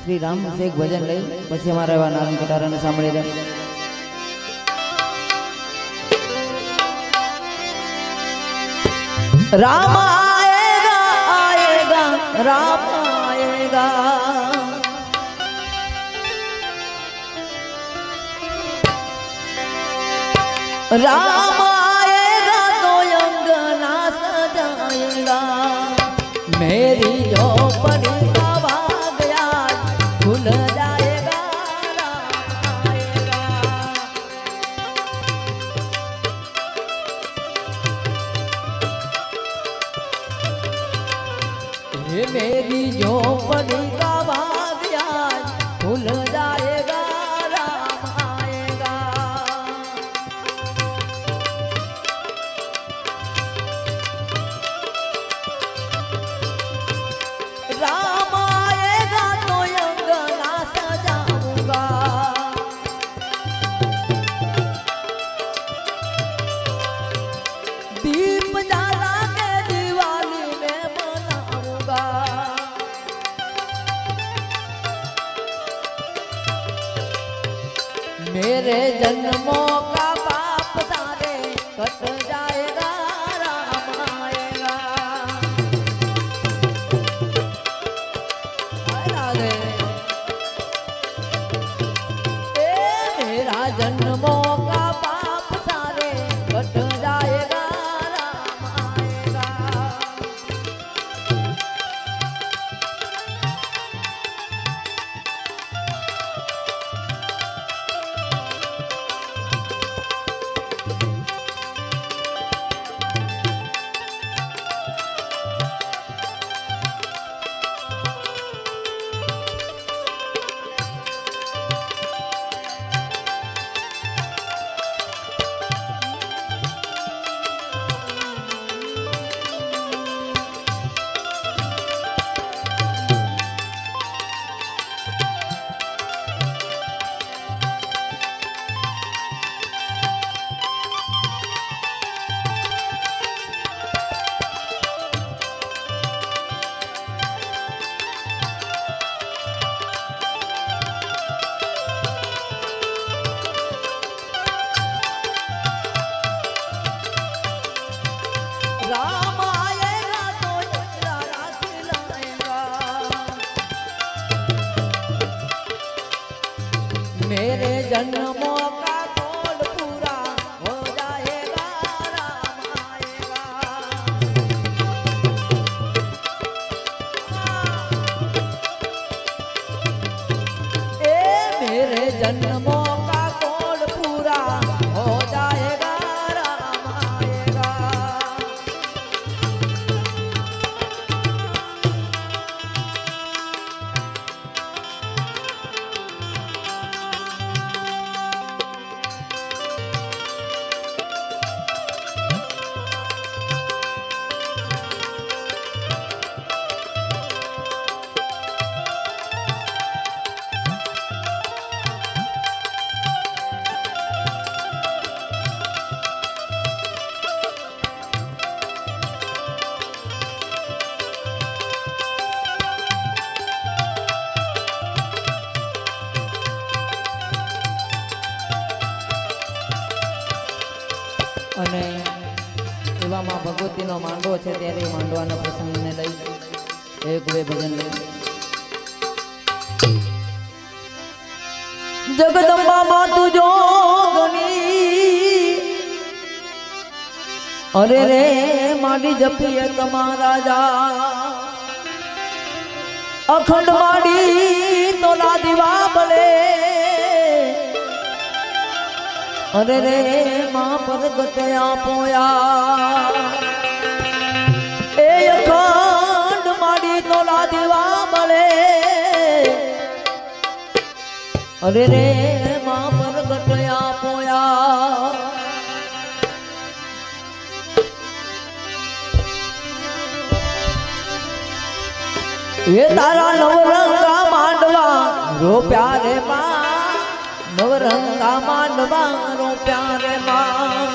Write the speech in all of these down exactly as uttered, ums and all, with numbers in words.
श्री राम से एक भजन लई પછી અમારા એવા નારાયણ કટારાને સાંભળી રહ્યા। राम आएगा आएगा राम आएगा, राम आएगा तो अंगना सजाएगा, मेरी झोपड़ी का भाग आज खुल जाएगा, राम आएगा। ये मेरी झोपड़ी का भाग आज खुल जाएगा, राम आएगा। राम आएगा तो अंगना सजाऊंगा, दीप जला के दिवाली में मनाऊंगा, मेरे जन्मों का पाप सारे कट जाएगा, राम आएगा। मेरा जन्मों का पाप सारे कट जाएगा, राम आएगा। राम आएगा तो चंद्रा खिलाएगा, मेरे जन्मों का गोल पूरा हो जाएगा, राम आएगा। ए मेरे जन्मों का गोल पूरा हो जाएगा, राम आएगा। અને એવામાં ભગવતીનો માંડવો છે ત્યારે માંડવાના પ્રસંગને લઈ એક બે ભજન લઈ। જગદંબા માતુ જોગની અરે રે માડી જપીએ તમારા જા, અખંડ માડી તો ના દીવા બળે, अरे रे मां प्रगट आपोया, ए अखंड माड़ी तोला दीवा बले, अरे रे मां प्रगट आपोया। ये तारा नवरंगा मांडवा रो प्यारे मां, नवरंगा मांडवा रो प्यारे मां।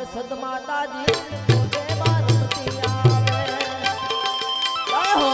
સદ માતાજી તુજે બારમતી આવે જય હો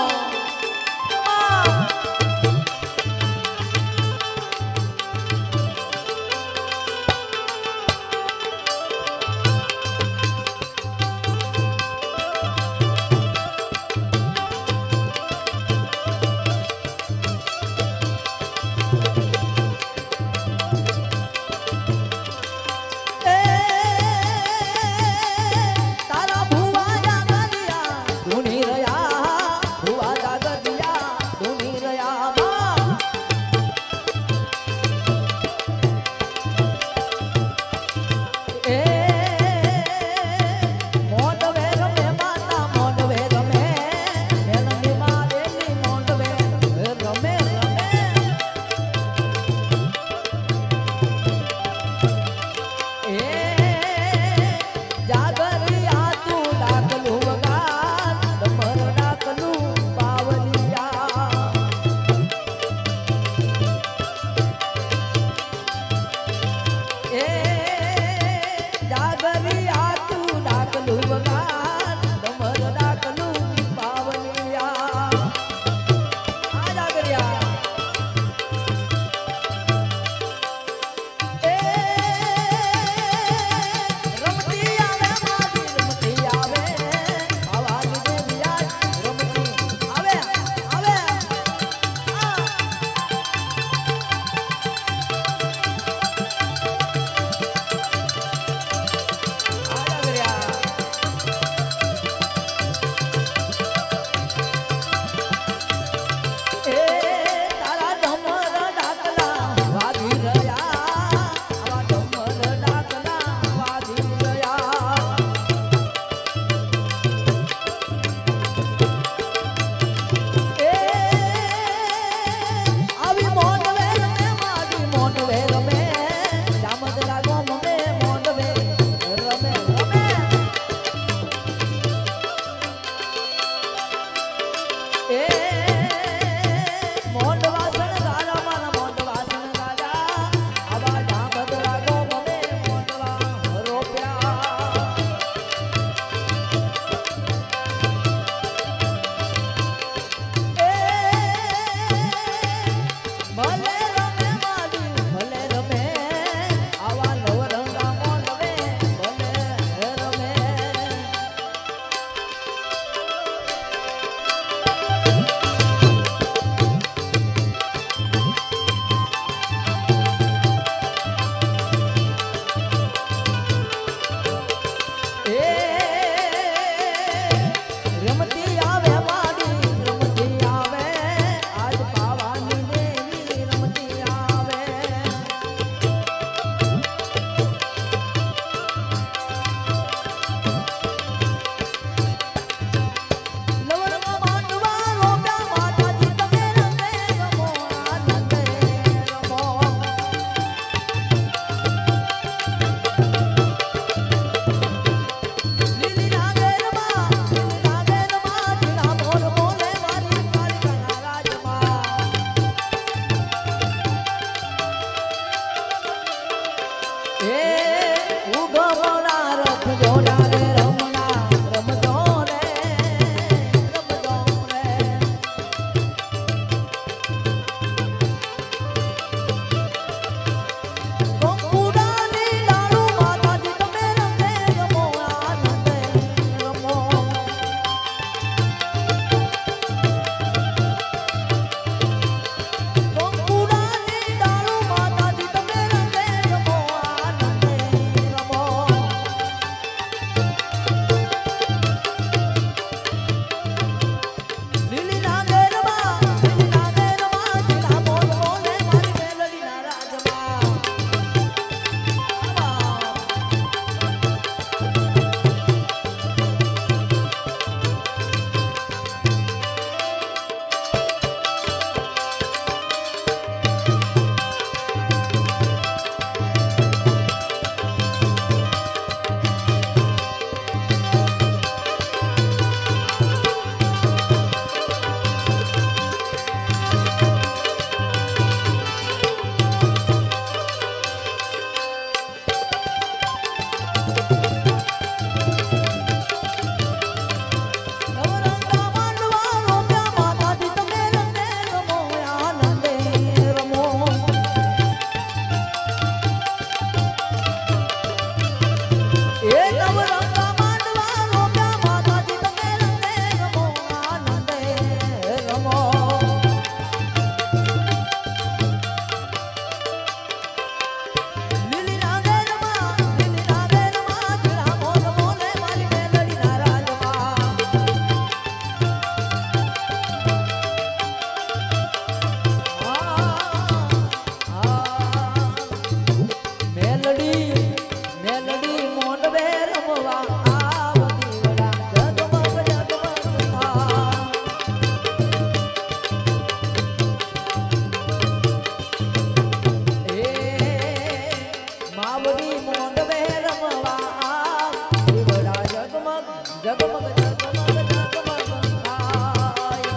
જગમગ જગમગ જગમગ થાય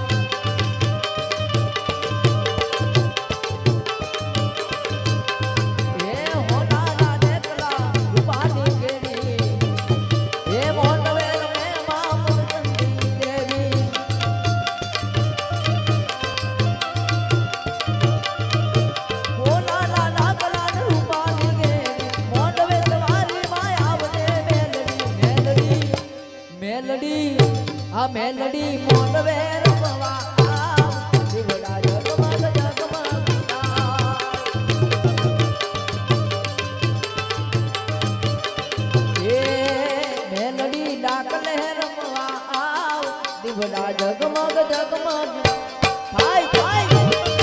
હે હોનારા દેખલા રૂપાની કેરી હે મોનવેલ મે મા મુરચંદી દેવી હોનારા નાગલા રૂપાની કેરી મોનવે સવારી માં આવજે મેલડી મેલડી આ મેલડી મોનવે રમવા આવ દીવડા જગમગ જગમગ એ મેલડી ડાકલે રમવા આવ દીવડા જગમગ જગમગ થાય થાય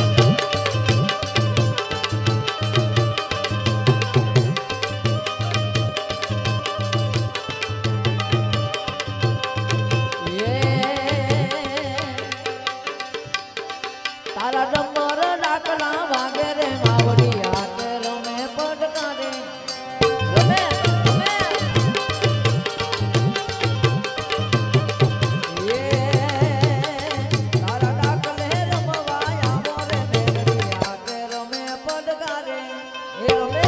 તારા ડમર ડાકલા વાગે રે માવડી હાથે રમે પડકા રે રમે રમે એ તારા ડાકલે રમવા આવો રે મેલડી હાથે રમે પડકા રે એ રમે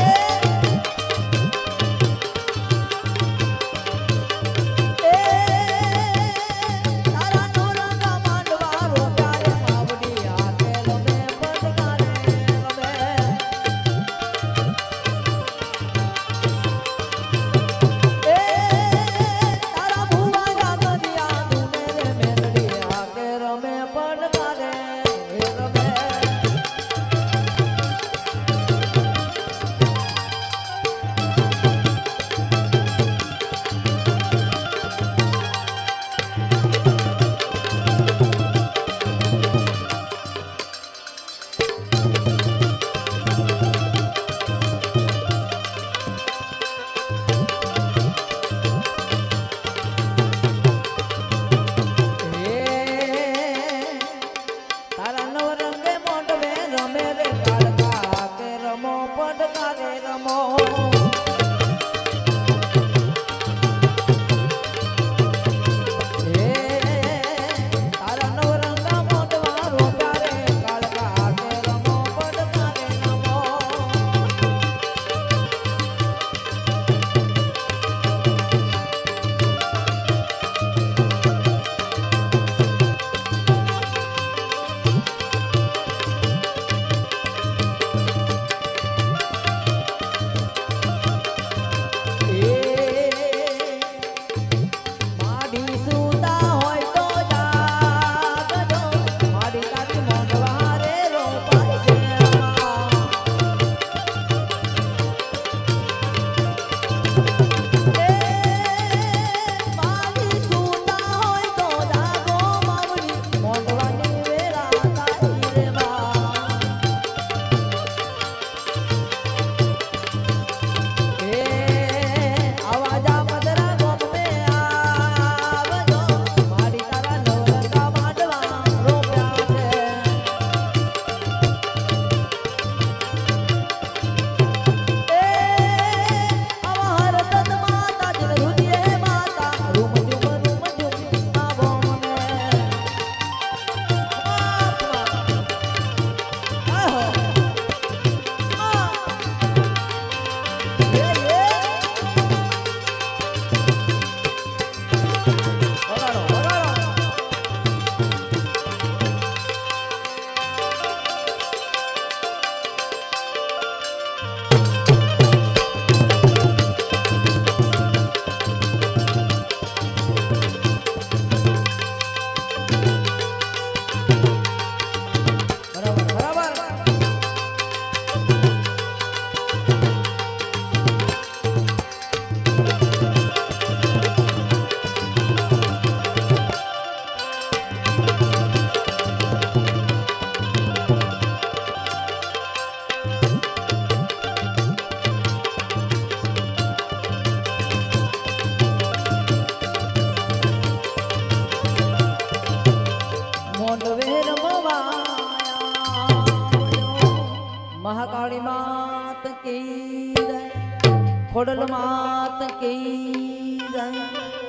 महाकाली मात की जय, खोडल मात की जय।